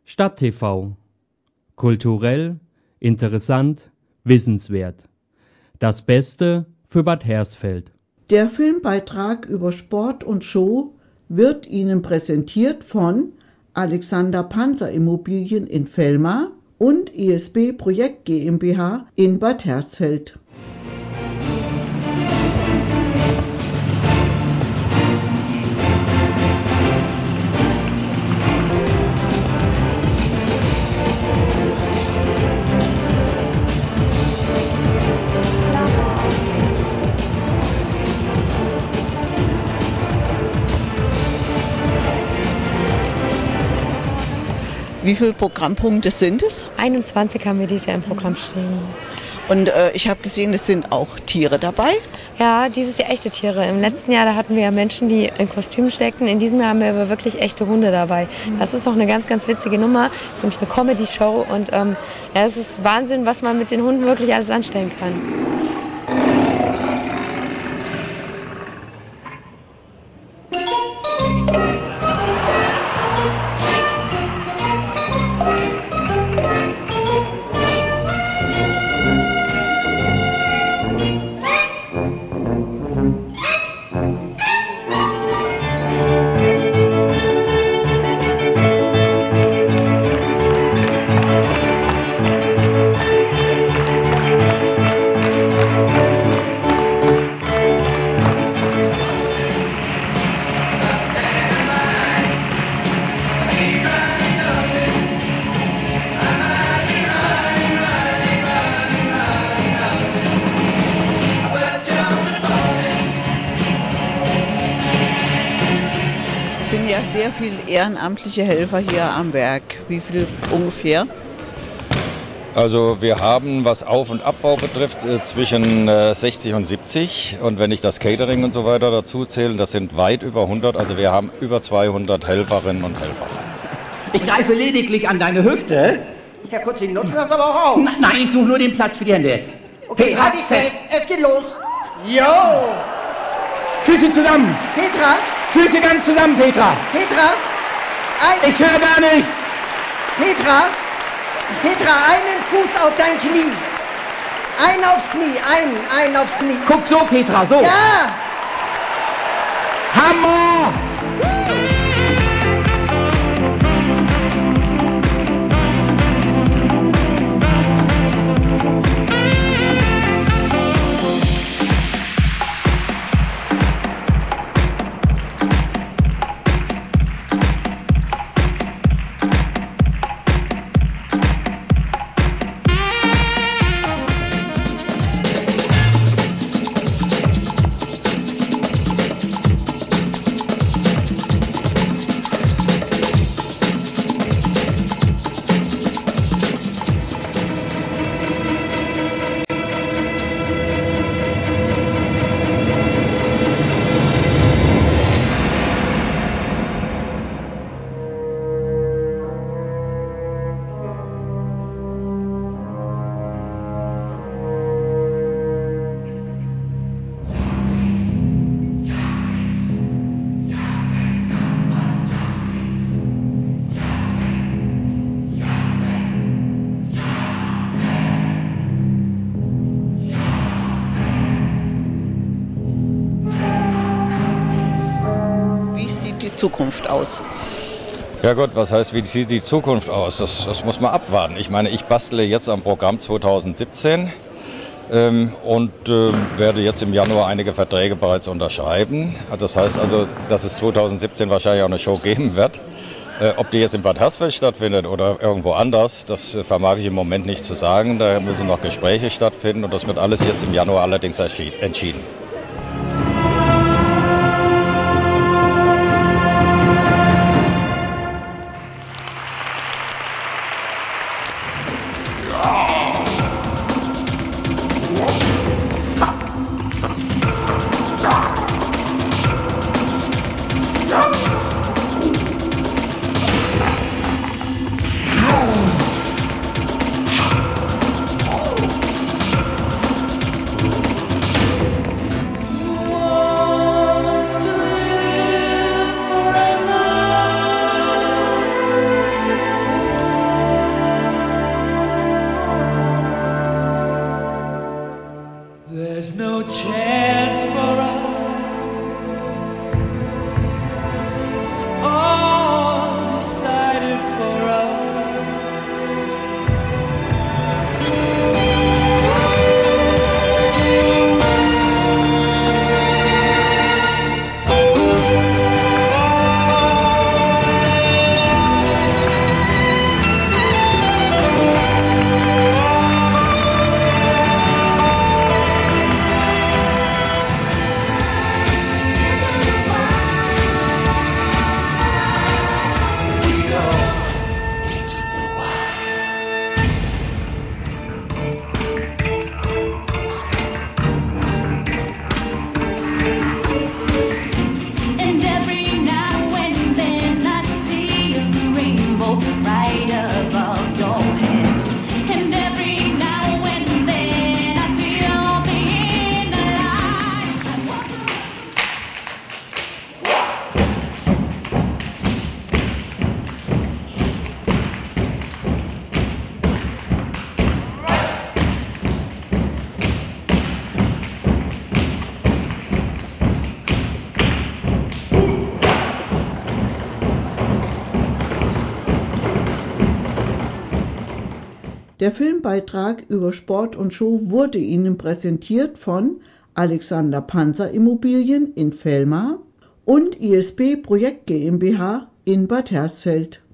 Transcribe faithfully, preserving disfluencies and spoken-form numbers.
Stadt-T V. Kulturell, interessant, wissenswert. Das Beste für Bad Hersfeld. Der Filmbeitrag über Sport und Show wird Ihnen präsentiert von Alexander Panzer Immobilien in Velmar und I S B Projekt GmbH in Bad Hersfeld. Wie viele Programmpunkte sind es? einundzwanzig haben wir dieses Jahr im Programm stehen. Und äh, ich habe gesehen, es sind auch Tiere dabei. Ja, dieses Jahr echte Tiere. Im letzten Jahr, da hatten wir ja Menschen, die in Kostümen steckten. In diesem Jahr haben wir aber wirklich echte Hunde dabei. Das ist auch eine ganz, ganz witzige Nummer. Das ist nämlich eine Comedy-Show. Und ähm, ja, es ist Wahnsinn, was man mit den Hunden wirklich alles anstellen kann. Es sind ja sehr viele ehrenamtliche Helfer hier am Werk. Wie viel ungefähr? Also wir haben, was Auf- und Abbau betrifft, äh, zwischen äh, sechzig und siebzig. Und wenn ich das Catering und so weiter dazu zähle, das sind weit über hundert. Also wir haben über zweihundert Helferinnen und Helfer. Ich greife lediglich an deine Hüfte. Herr Kutz, Sie nutzen das aber auch aus. Na, nein, ich suche nur den Platz für die Hände. Okay, halt dich fest. Es geht los. Jo! Füße zusammen. Petra, Füße ganz zusammen, Petra. Petra, ein, Ich höre gar nichts. Petra, Petra, einen Fuß auf dein Knie. Ein aufs Knie, einen, einen aufs Knie. Guck so, Petra, so. Ja! Hammer! Wie sieht die Zukunft aus? Ja Gott, was heißt, wie sieht die Zukunft aus? Das, das muss man abwarten. Ich meine, ich bastle jetzt am Programm zweitausendsiebzehn ähm, und äh, werde jetzt im Januar einige Verträge bereits unterschreiben. Das heißt also, dass es zweitausendsiebzehn wahrscheinlich auch eine Show geben wird. Äh, ob die jetzt in Bad Hersfeld stattfindet oder irgendwo anders, das äh, vermag ich im Moment nicht zu sagen. Da müssen noch Gespräche stattfinden und das wird alles jetzt im Januar allerdings entschieden. Der Filmbeitrag über Sport und Show wurde Ihnen präsentiert von Alexander Panzer Immobilien in Velma und I S B Projekt GmbH in Bad Hersfeld.